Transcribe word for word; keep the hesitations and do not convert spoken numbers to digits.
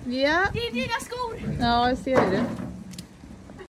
Ja. Det är dina skor! Ja, jag ser det.